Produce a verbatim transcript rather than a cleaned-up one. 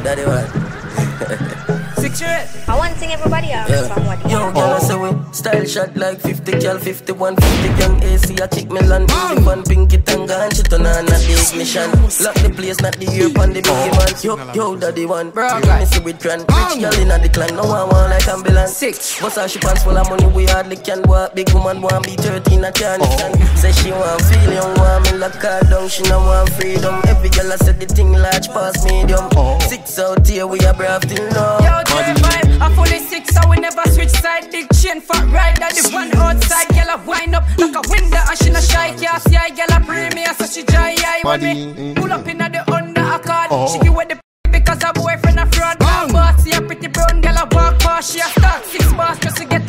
Daddy what? Six red. I want to sing everybody out Yeah. from what Yo, girl, I say we style shot like fifty gal, fifty-one, fifty young A C, I kick Milan, Easy Van, Pinky Tanga, and she turn on at the ignition. Lock the place, not the ear on the biggie man. Yo, yo, daddy one, Bro, me see with Tran. Rich gal in the clan, no one want like ambulance. Six. Bust her, she pants full of money, we hardly can walk. Big woman want be thirteen, I can't stand. Say she want feel young, want me lock her down, she no want freedom. Every girl I said the thing large past medium. Six out here, we are brave till now. Yo, J five, I fully six, so we never switch side. Big chain, fat ride, that the one outside. Girl, I wind up like a window, and she no shy. Can't see I, girl, I premium, so she dry eye. When me pull up in the under accord, she give with the because her boyfriend a fraud. Now boss, see a pretty brown girl, I walk past, she a start six bars, just to get